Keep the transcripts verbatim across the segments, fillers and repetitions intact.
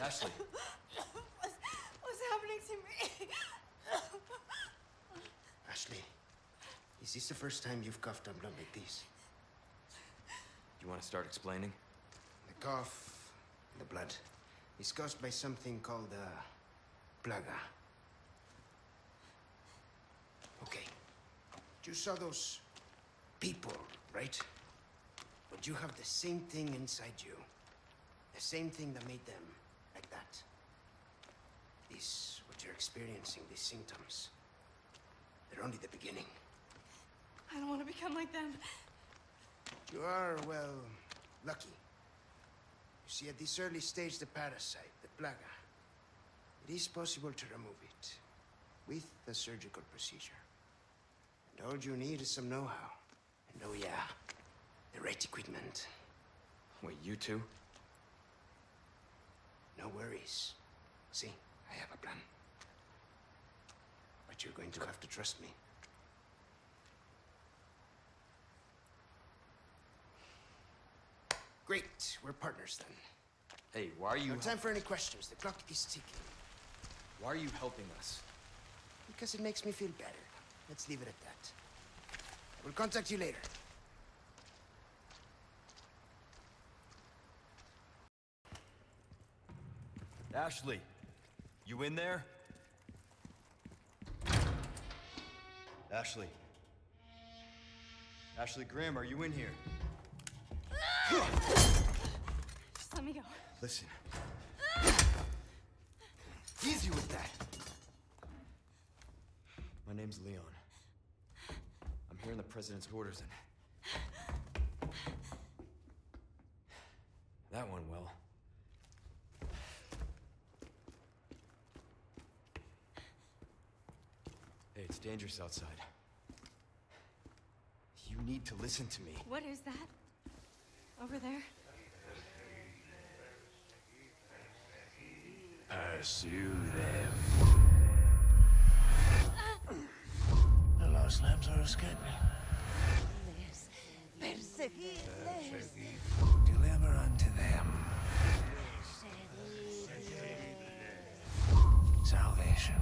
Ashley. What's, what's happening to me? Ashley, is this the first time you've coughed up blood like this? You want to start explaining? The cough, the blood, is caused by something called uh, plaga. Okay. You saw those people, right? But you have the same thing inside you. The same thing that made them like that. This, what you're experiencing, these symptoms, they're only the beginning. I don't want to become like them. You are, well, lucky. You see, at this early stage, the parasite, the plaga, it is possible to remove it with a surgical procedure. And all you need is some know-how. And oh yeah, the right equipment. Wait, you two? No worries. See, I have a plan. But you're going to have to trust me. Great, we're partners then. Hey, why are you... No time for any questions. The clock is ticking. Why are you helping us? Because it makes me feel better. Let's leave it at that. I will contact you later. Ashley, you in there? Ashley. Ashley Grimm, are you in here? Just let me go. Listen. Easy with that. My name's Leon. I'm here in the President's orders and... that went well. Hey, it's dangerous outside. You need to listen to me. What is that? Over there? Pursue them. The lost lambs are escaping. Perseguidles. Deliver unto them salvation.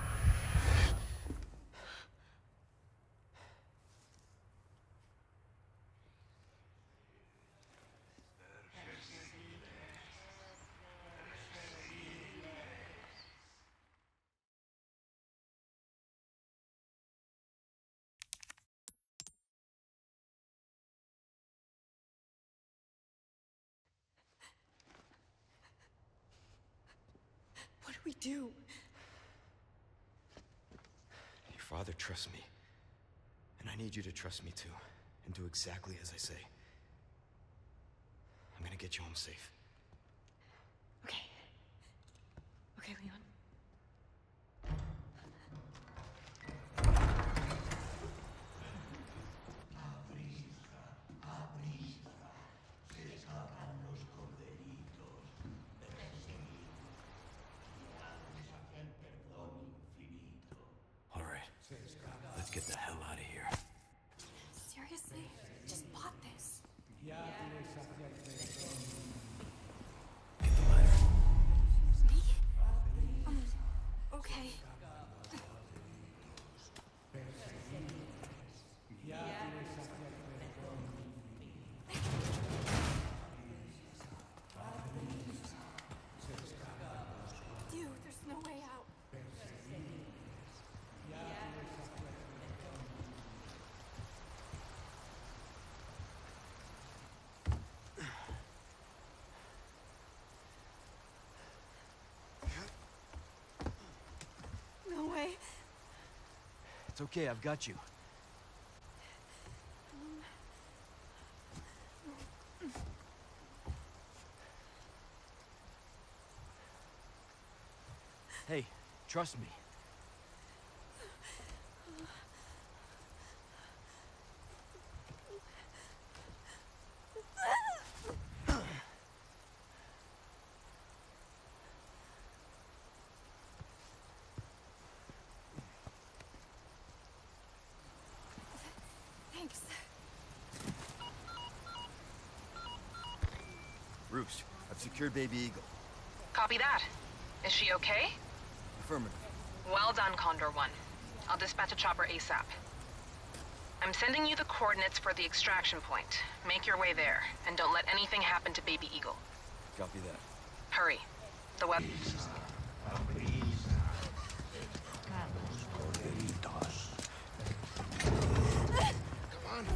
What do we do? Your father trusts me. And I need you to trust me too. And do exactly as I say. I'm gonna get you home safe. Okay. Okay, Leon. All right. Let's get the hell out of here. Seriously? Just bought this. Get the ladder. Me? Um, okay. Dude, there's no way out. No way. It's okay, I've got you. Hey, trust me. Thanks. Roost, I've secured Baby Eagle. Copy that. Is she okay? Affirmative. Well done, Condor One. I'll dispatch a chopper ASAP. I'm sending you the coordinates for the extraction point. Make your way there, and don't let anything happen to Baby Eagle. Copy that. Hurry. The web... Come on.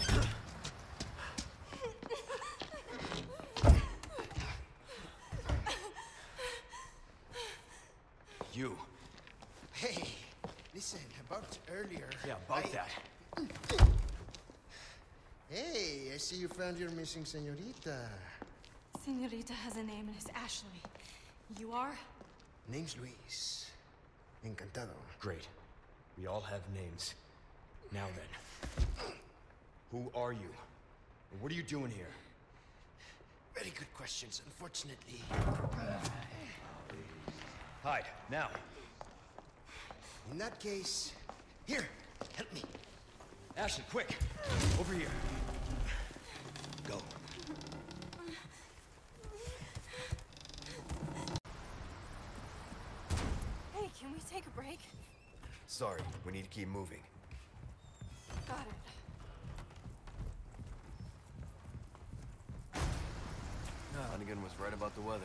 You. Hey, listen, about earlier... Yeah, about I- that. Hey, I see you found your missing señorita. Senorita has a name and it's Ashley. You are? Name's Luis. Encantado. Great. We all have names. Now then. Who are you? And what are you doing here? Very good questions, unfortunately. Hide, now. In that case... Here, help me. Ashley, quick! Over here. Go. Hey, can we take a break? Sorry, we need to keep moving. Got it. Hunnigan was right about the weather.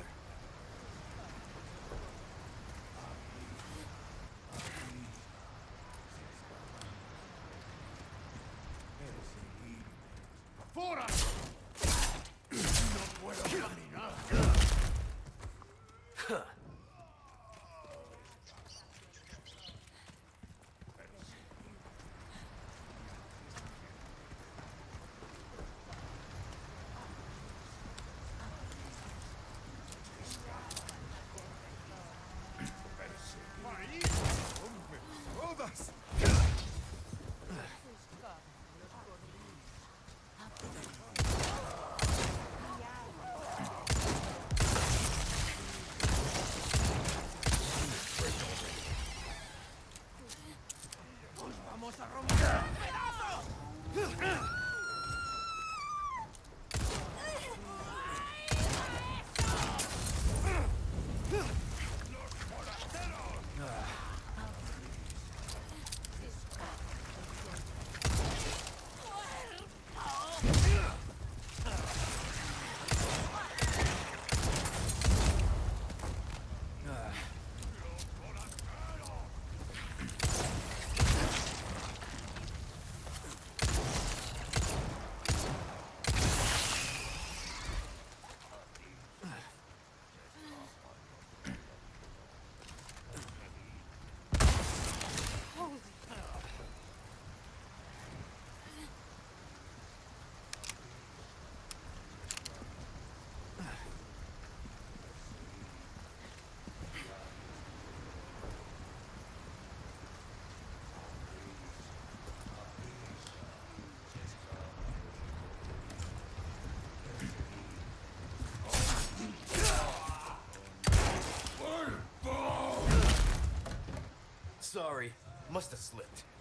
Sorry, must have slipped.